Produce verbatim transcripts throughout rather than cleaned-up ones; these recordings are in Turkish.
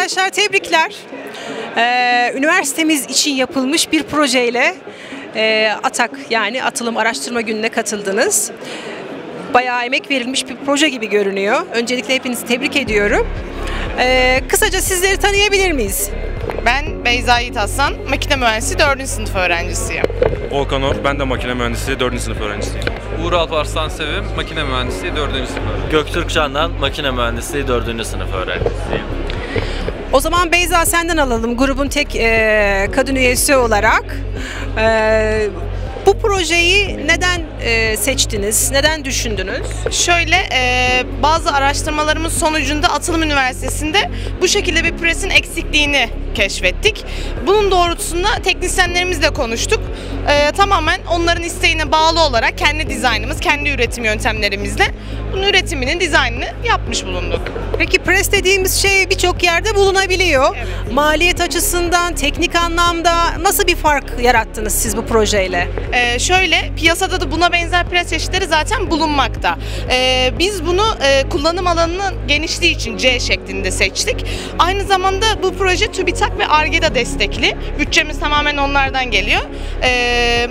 Arkadaşlar tebrikler. Ee, üniversitemiz için yapılmış bir projeyle e, ATAK yani Atılım Araştırma Günü'ne katıldınız. Bayağı emek verilmiş bir proje gibi görünüyor. Öncelikle hepinizi tebrik ediyorum. Ee, kısaca sizleri tanıyabilir miyiz? Ben Beyza Yiğit Aslan, makine mühendisi dördüncü sınıf öğrencisiyim. Volkan Or, ben de makine mühendisi dördüncü sınıf öğrencisiyim. Uğur Alparslan Sevim, makine mühendisliği dördüncü sınıf öğrencisiyim. Göktürk Candan, makine mühendisliği dördüncü sınıf öğrencisiyim. O zaman Beyza senden alalım, grubun tek e, kadın üyesi olarak. E, bu projeyi neden e, seçtiniz, neden düşündünüz? Şöyle, e, bazı araştırmalarımız sonucunda Atılım Üniversitesi'nde bu şekilde bir presin eksikliğini keşfettik. Bunun doğrultusunda teknisyenlerimizle konuştuk. E, tamamen onların isteğine bağlı olarak kendi dizaynımız, kendi üretim yöntemlerimizle bunun üretiminin dizaynını yapmış bulunduk. Peki pres dediğimiz şey birçok yerde bulunabiliyor. Evet. Maliyet açısından, teknik anlamda nasıl bir fark yarattınız siz bu projeyle? Ee, şöyle, piyasada da buna benzer pres çeşitleri zaten bulunmakta. Ee, biz bunu e, kullanım alanının genişliği için C şeklinde seçtik. Aynı zamanda bu proje TÜBİTAK ve Ar-Ge'de destekli. Bütçemiz tamamen onlardan geliyor. Ee,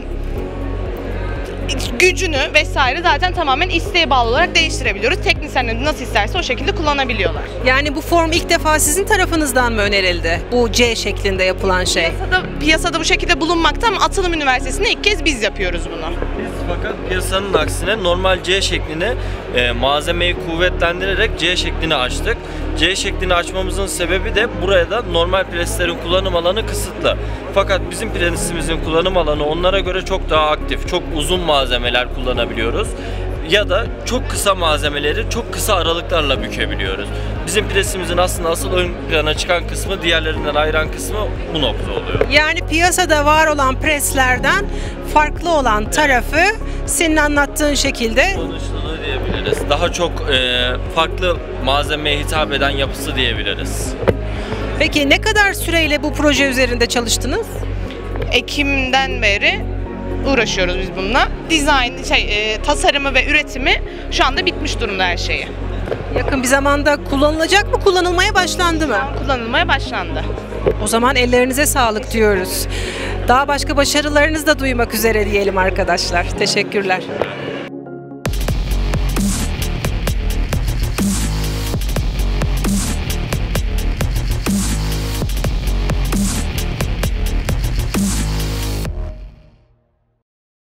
gücünü vesaire zaten tamamen isteğe bağlı olarak değiştirebiliyoruz. Teknisyenler nasıl isterse o şekilde kullanabiliyorlar. Yani bu form ilk defa sizin tarafınızdan mı önerildi? Bu C şeklinde yapılan şey. Piyasada, piyasada bu şekilde bulunmakta ama Atılım Üniversitesi'nde ilk kez biz yapıyoruz bunu. Biz fakat piyasanın aksine normal C şeklini e, malzemeyi kuvvetlendirerek C şeklini açtık. C şeklini açmamızın sebebi de buraya da normal preslerin kullanım alanı kısıtlı. Fakat bizim presimizin kullanım alanı onlara göre çok daha aktif, çok uzun malzemeler kullanabiliyoruz. Ya da çok kısa malzemeleri çok kısa aralıklarla bükebiliyoruz. Bizim presimizin aslında asıl ön plana çıkan kısmı, diğerlerinden ayıran kısmı bu nokta oluyor. Yani piyasada var olan preslerden farklı olan tarafı senin anlattığın şekilde Kullanışlılığı diyebiliriz. Daha çok e, farklı malzemeye hitap eden yapısı diyebiliriz. Peki ne kadar süreyle bu proje üzerinde çalıştınız? Ekim'den beri uğraşıyoruz biz bununla. Dizayn, şey, e, tasarımı ve üretimi şu anda bitmiş durumda her şeyi. Yakın bir zamanda kullanılacak mı, kullanılmaya başlandı mı? Kullanılmaya başlandı. O zaman ellerinize sağlık diyoruz. Daha başka başarılarınızı da duymak üzere diyelim arkadaşlar. Teşekkürler.